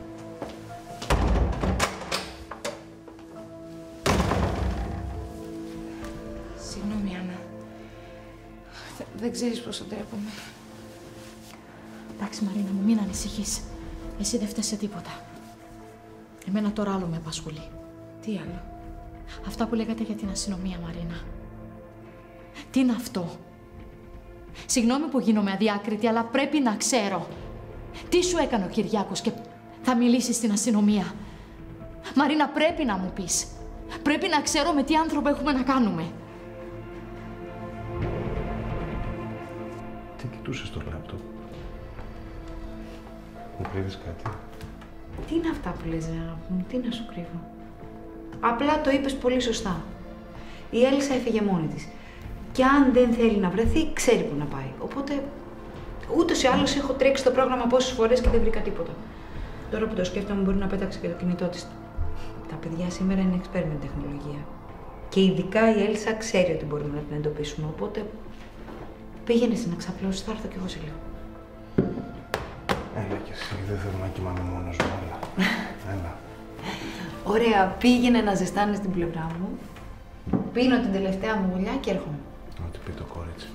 Συγγνώμη, Άννα. Δεν ξέρεις πόσο ντρέπομαι. Εντάξει, Μαρίνα μου, μην ανησυχείς. Εσύ δεν φταίς σε τίποτα. Εμένα τώρα άλλο με απασχολεί. Τι άλλο? Αυτά που λέγατε για την αστυνομία, Μαρίνα. Τι είναι αυτό? Συγγνώμη που γίνομαι αδιάκριτη, αλλά πρέπει να ξέρω. Τι σου έκανε ο Κυριάκος και θα μιλήσεις στην αστυνομία? Μαρίνα, πρέπει να μου πεις. Πρέπει να ξέρω με τι άνθρωπο έχουμε να κάνουμε. Τι κοιτούσες στο λάπτοπ? Μου κρύβεις κάτι? Τι είναι αυτά που λες, αγάπη μου, τι να σου κρύβω. Απλά το είπες πολύ σωστά. Η Έλσα έφυγε μόνη της. Και αν δεν θέλει να βρεθεί, ξέρει που να πάει. Οπότε, ούτως ή άλλως έχω τρέξει το πρόγραμμα πόσες φορές και δεν βρήκα τίποτα. Τώρα που το σκέφτομαι, μπορεί να πέταξε και το κινητό της. Τα παιδιά σήμερα είναι expert με τεχνολογία. Και ειδικά η Έλσα ξέρει ότι μπορούμε να την εντοπίσουμε. Οπότε, πήγαινε εσύ να ξαπλώσεις, θα έρθω κι εγώ σε λίγο. Έλα κι εσύ, δεν θέλω να κοιμάμαι μόνος μου, έλα. Ωραία, πήγαινε να ζεστάνεις την πλευρά μου. Πίνω την τελευταία μου γουλιά και έρχομαι. Ό,τι πει το κορίτσι.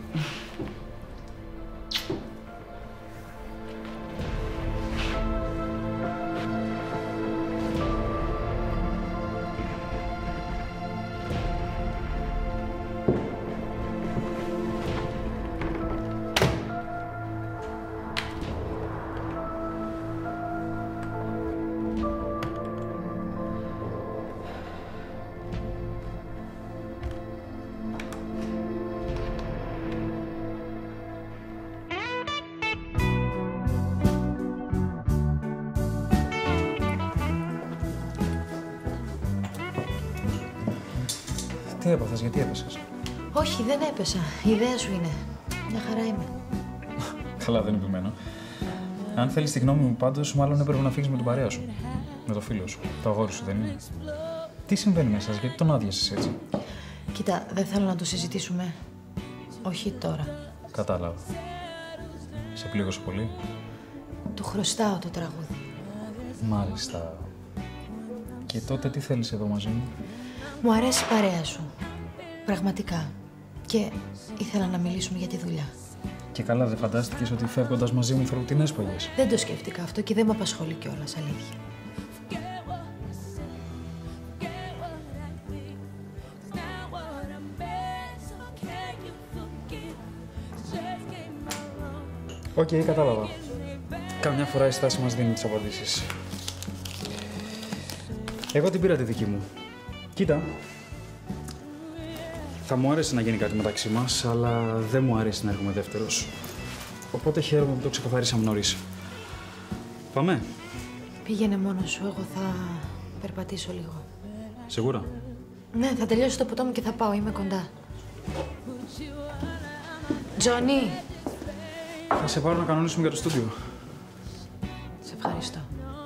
Τι έπαθες, γιατί έπεσες? Όχι, δεν έπεσα. Η ιδέα σου είναι. Μια χαρά είμαι. Καλά, δεν επιμένω. Αν θέλεις τη γνώμη μου πάντως, μάλλον έπρεπε να φύγεις με τον παρέα σου. Με το φίλο σου. Το αγόρι σου, δεν είναι? Τι συμβαίνει μέσα σας, γιατί τον άδειασες έτσι? Κοίτα, δεν θέλω να το συζητήσουμε. Όχι τώρα. Κατάλαβα. Σε πλήγωσε πολύ? Του χρωστάω το τραγούδι. Μάλιστα. Και τότε τι θέλεις εδώ μαζί μου? Μου αρέσει η παρέα σου. Πραγματικά. Και ήθελα να μιλήσουμε για τη δουλειά. Και καλά, δεν φαντάστηκες ότι φεύγοντας μαζί μου θα ρουτινές παγιές? Δεν το σκέφτηκα αυτό και δεν με απασχολεί κιόλας, αλήθεια. Οκ, κατάλαβα. Καμιά φορά η στάση μας δίνει τις απαντήσεις. Εγώ την πήρα τη δική μου. Κοίτα, θα μου άρεσε να γίνει κάτι μεταξύ μας, αλλά δεν μου αρέσει να έρχομαι δεύτερος. Οπότε χαίρομαι που το ξεκαθαρίσαμε νωρίς. Πάμε. Πήγαινε μόνος σου, εγώ θα περπατήσω λίγο. Σίγουρα? Ναι, θα τελειώσω το ποτό μου και θα πάω, είμαι κοντά. Τζόνι! Θα σε πάρω να κανονίσουμε για το στούντιο. Σε ευχαριστώ.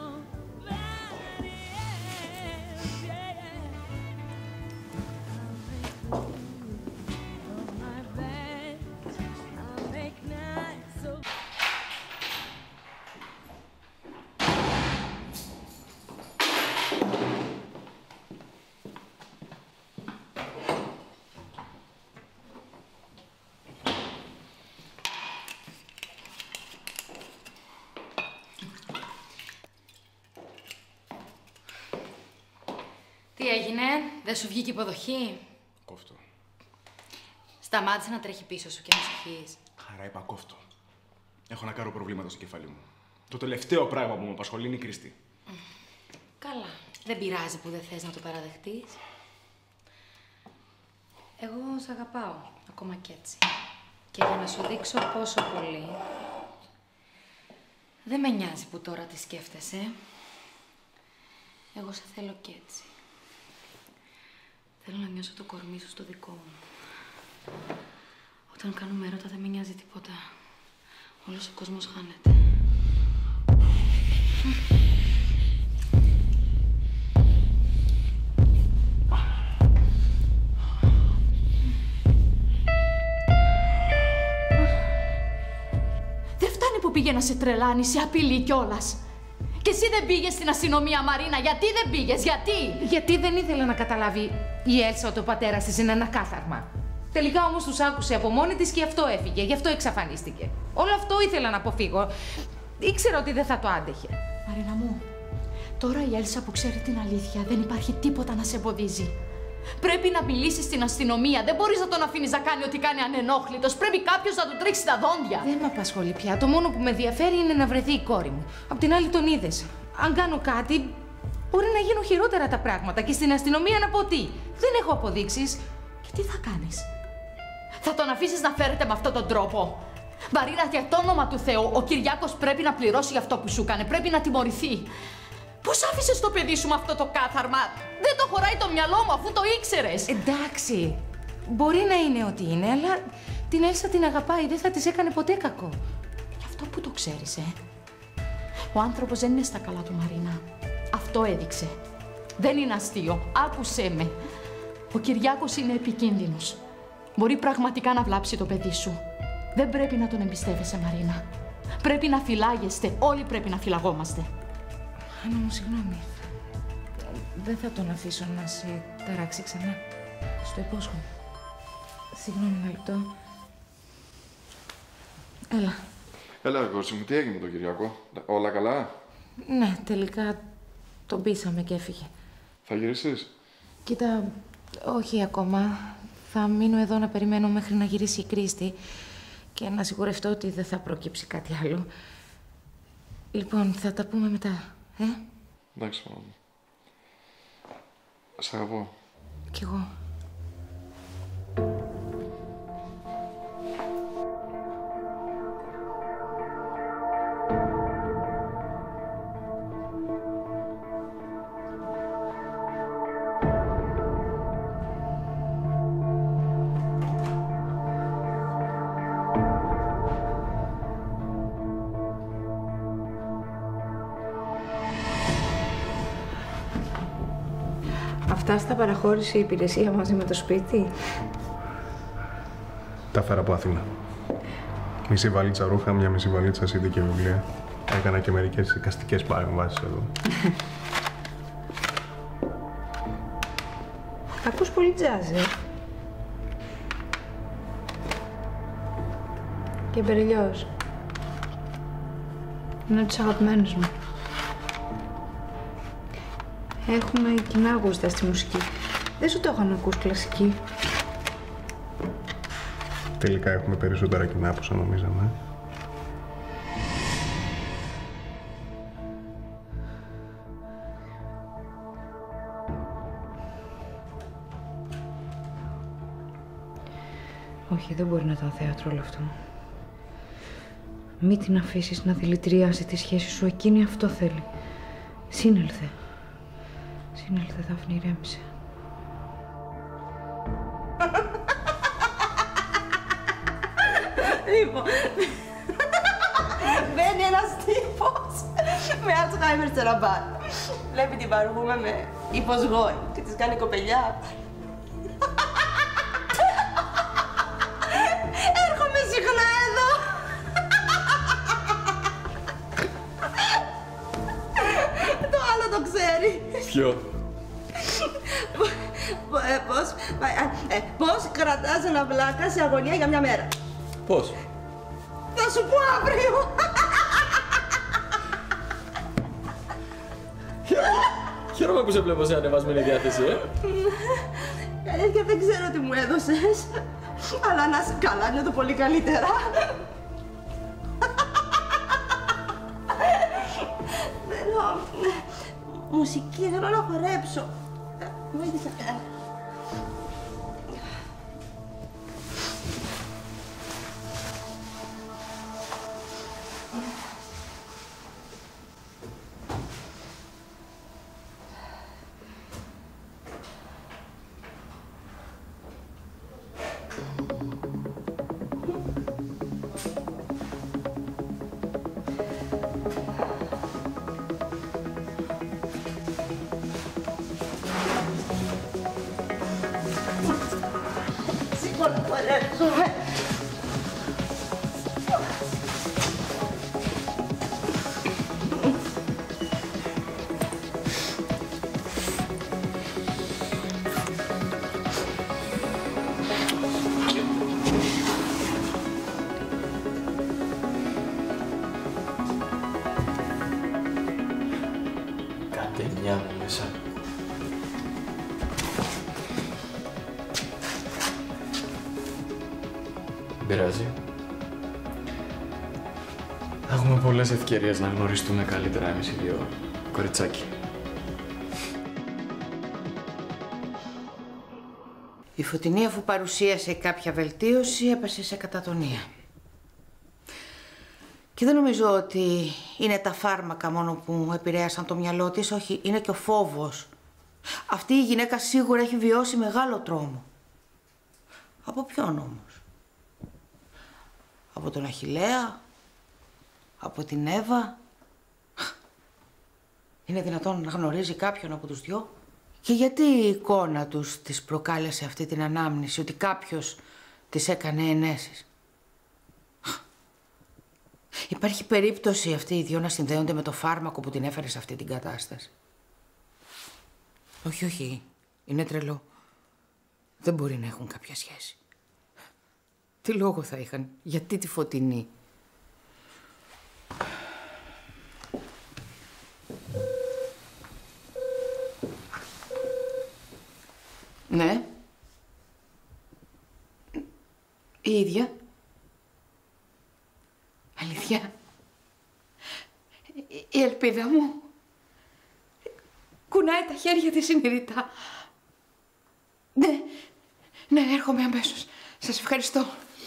Τι έγινε, δεν σου βγήκε υποδοχή? Κόφτω. Σταμάτησε να τρέχει πίσω σου και ανησυχείς. Χαρά, είπα κόφτω. Έχω να κάνω προβλήματα στο κεφάλι μου. Το τελευταίο πράγμα που με απασχολεί είναι η Κρίστη. Καλά. Δεν πειράζει που δεν θες να το παραδεχτείς. Εγώ σ' αγαπάω, ακόμα κι έτσι. Και για να σου δείξω πόσο πολύ, δεν με νοιάζει που τώρα τη σκέφτεσαι. Εγώ σε θέλω κι έτσι. Θέλω να νιώσω το κορμί σου στο δικό μου. Όταν κάνουμε έρωτα δεν με νοιάζει τίποτα. Όλος ο κόσμος χάνεται. Δεν φτάνει που πήγε να σε τρελάνει, σε απειλεί κιόλας. Και εσύ δεν πήγες στην αστυνομία, Μαρίνα. Γιατί δεν πήγες, γιατί? Γιατί δεν ήθελε να καταλάβει η Έλσα ότι ο πατέρας της είναι ένα κάθαρμα. Τελικά όμως τους άκουσε από μόνη της και αυτό έφυγε, γι' αυτό εξαφανίστηκε. Όλο αυτό ήθελα να αποφύγω. Ήξερα ότι δεν θα το άντεχε. Μαρίνα μου, τώρα η Έλσα που ξέρει την αλήθεια, δεν υπάρχει τίποτα να σε εμποδίζει. Πρέπει να μιλήσεις στην αστυνομία. Δεν μπορείς να τον αφήνεις να κάνει ό,τι κάνει ανενόχλητος. Πρέπει κάποιος να του τρίξει τα δόντια. Δεν με απασχολεί πια. Το μόνο που με ενδιαφέρει είναι να βρεθεί η κόρη μου. Απ' την άλλη τον είδες. Αν κάνω κάτι, μπορεί να γίνουν χειρότερα τα πράγματα και στην αστυνομία να πω τι. Δεν έχω αποδείξεις. Και τι θα κάνεις? Θα τον αφήσεις να φέρεται με αυτόν τον τρόπο? Μαρίνα, για το όνομα του Θεού, ο Κυριάκος πρέπει να πληρώσει για αυτό που σου έκανε. Πρέπει να τιμωρηθεί. Πώς άφησες το παιδί σου με αυτό το κάθαρμα? Δεν το χωράει το μυαλό μου αφού το ήξερες. Εντάξει, μπορεί να είναι ό,τι είναι, αλλά την Έλσα την αγαπάει, δεν θα της έκανε ποτέ κακό. Γι' αυτό που το ξέρεις, Ο άνθρωπος δεν είναι στα καλά του, Μαρίνα. Αυτό έδειξε. Δεν είναι αστείο. Άκουσέ με. Ο Κυριάκος είναι επικίνδυνος. Μπορεί πραγματικά να βλάψει το παιδί σου. Δεν πρέπει να τον εμπιστεύεσαι, Μαρίνα. Πρέπει να φυλάγεστε. Όλοι πρέπει να φυλαγόμαστε. Άννα μου, συγγνώμη. Δεν θα τον αφήσω να σε ταράξει ξανά. Στο υπόσχομαι. Συγγνώμη, ένα λεπτό. Έλα. Έλα, Κώστη μου, τι έγινε με τον Κυριακό? Όλα καλά? Ναι, τελικά τον πείσαμε και έφυγε. Θα γυρίσεις? Κοίτα, όχι ακόμα. Θα μείνω εδώ να περιμένω μέχρι να γυρίσει η Κρίστη και να σιγουρευτώ ότι δεν θα προκύψει κάτι άλλο. Λοιπόν, θα τα πούμε μετά, Εντάξει, μάμα. Σ' αγαπώ. Κι εγώ. Αυτά στα παραχώρησε η υπηρεσία μαζί με το σπίτι. Τα φέρα από Αθήνα. Μισή βαλίτσα ρούχα, μια μισή βαλίτσα CD και βιβλία. Έκανα και μερικές εικαστικές παρεμβάσεις εδώ. Ακούς πολύ τζάζ, Και Μπεριλιός. Είναι από τους αγαπημένους μου. Έχουμε κοινά γούστα στη μουσική. Δεν σου το έχω να ακούς κλασική. Τελικά έχουμε περισσότερα κοινά από όσα νομίζαμε. Όχι, δεν μπορεί να ήταν θέατρο όλο αυτό. Μη την αφήσεις να δηλητηριάσει τη σχέση σου. Εκείνη αυτό θέλει. Σύνελθε. Σύνελθε, Δάφνη, ηρέμησε. Λοιπόν, μπαίνει ένας τύπος με Alzheimer τσεραμπάτ. Βλέπει την παργούμε με υποσγόη και της κάνει κοπελιά. Έρχομαι συχνά εδώ. Το άλλο το ξέρει. Ποιο? Πώς κρατάς ένα βλάκα σε αγωνία για μια μέρα? Πώς? Θα σου πω αύριο. Χαίρομαι που σε βλέπω σε ανεβασμένη διάθεση, Και δεν ξέρω τι μου έδωσες, αλλά να είσαι καλά, νιώθω πολύ καλύτερα. Θέλω μουσική, θέλω να χορέψω. Βοήθησα. Πειράζει. Έχουμε πολλές ευκαιρίες να γνωριστούμε καλύτερα εμείς οι δύο, κοριτσάκι. Η Φωτεινή, αφού παρουσίασε κάποια βελτίωση, έπεσε σε κατατονία. Και δεν νομίζω ότι είναι τα φάρμακα μόνο που επηρέασαν το μυαλό της, όχι, είναι και ο φόβος. Αυτή η γυναίκα σίγουρα έχει βιώσει μεγάλο τρόμο. Από ποιον όμως? Από τον Αχιλλέα? Από την Εύα? Είναι δυνατόν να γνωρίζει κάποιον από τους δυο? Και γιατί η εικόνα τους της προκάλεσε αυτή την ανάμνηση, ότι κάποιος της έκανε ενέσεις? Υπάρχει περίπτωση αυτοί οι δυο να συνδέονται με το φάρμακο που την έφερε σε αυτή την κατάσταση? Όχι, όχι. Είναι τρελό. Δεν μπορεί να έχουν κάποια σχέση. Τι λόγο θα είχαν? Γιατί τη Φωτεινή? Ναι. Η ίδια. Αλήθεια. Η ελπίδα μου κουνάει τα χέρια της συνειδητά. Ναι, έρχομαι αμέσως. Σας ευχαριστώ.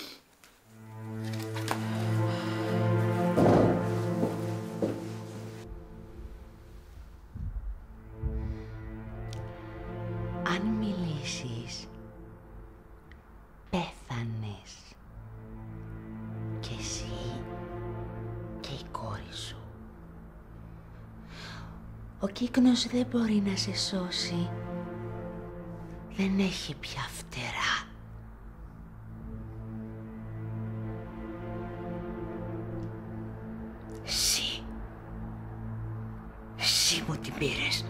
Αν μιλήσεις, πέθανες. Και εσύ και η κόρη σου. Ο κύκνος δεν μπορεί να σε σώσει. Δεν έχει πια φτερά. Εσύ μου την πήρες.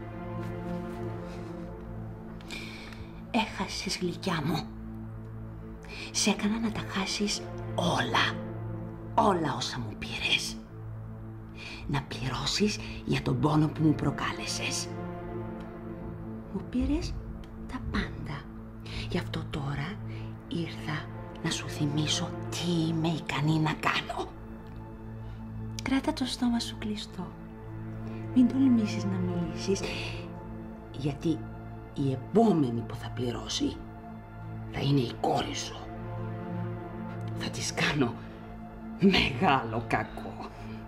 Έχασες, γλυκιά μου. Σε έκανα να τα χάσεις όλα. Όλα όσα μου πήρες. Να πληρώσεις για τον πόνο που μου προκάλεσες. Μου πήρες τα πάντα. Γι' αυτό τώρα ήρθα να σου θυμίσω τι είμαι ικανή να κάνω. Κράτα το στόμα σου κλειστό. Μην τολμήσεις να μιλήσεις, γιατί η επόμενη που θα πληρώσει θα είναι η κόρη σου. Θα της κάνω μεγάλο κακό.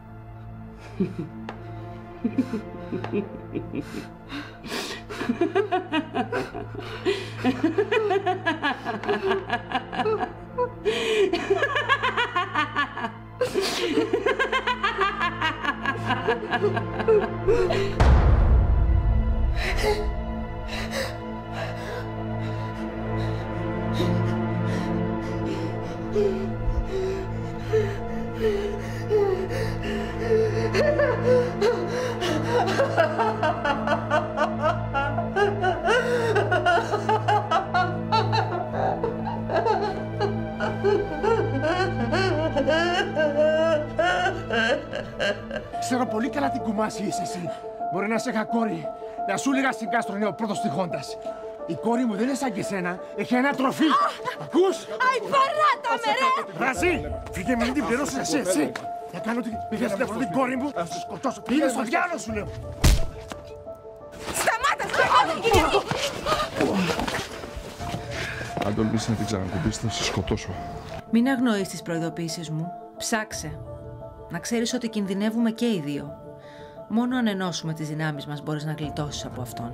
Ξέρω πολύ καλά τι κουμάσι είσαι εσύ. Μπορεί να σε είχα κόρη. Να σου έλεγα στην Κάστρο είναι ο πρώτος τυχόντας. Η κόρη μου δεν είναι σαν και εσένα. Έχει ένα τροφή. Ακούς? Αϊ, παράτα με ρε! Ραζί! Φύγε με, μην την πληρώσεις εσύ. Θα κάνω ότι πήγες να βρω την κόρη μου. Θα σου σκοτώσω. Πήγε στο διάλογο σου λέω. Σταμάτα! Σταμάτα! Αν τολμήσεις να την ξανακουμπήσεις θα σε σκοτώσω. Μην αγνοείς τις προειδοποίησεις μου. Ψάξε. Να ξέρεις ότι κινδυνεύουμε και οι δύο. Μόνο αν ενώσουμε τις δυνάμεις μας μπορείς να γλιτώσεις από αυτόν.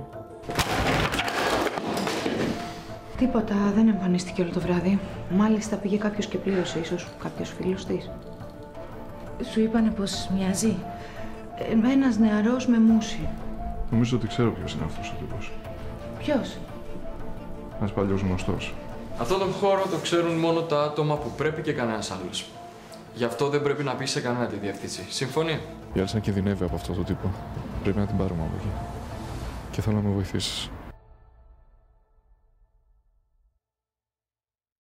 Τίποτα, δεν εμφανίστηκε όλο το βράδυ. Μάλιστα πήγε κάποιος και πλήρωσε, ίσως κάποιος φίλος της. Σου είπανε πως μοιάζει? Ένας νεαρός με μουσι. Νομίζω ότι ξέρω ποιος είναι αυτός ο τύπος. Ποιος? Ένας παλιός γνωστός. Αυτόν τον χώρο το ξέρουν μόνο τα άτομα που πρέπει και κανένας άλλος. Γι' αυτό δεν πρέπει να πεις σε κανένα τη διευθύνση. Συμφωνεί? Η Έλσα κινδυνεύει από αυτό το τύπο. Πρέπει να την πάρουμε από εκεί. Και θέλω να με βοηθήσεις.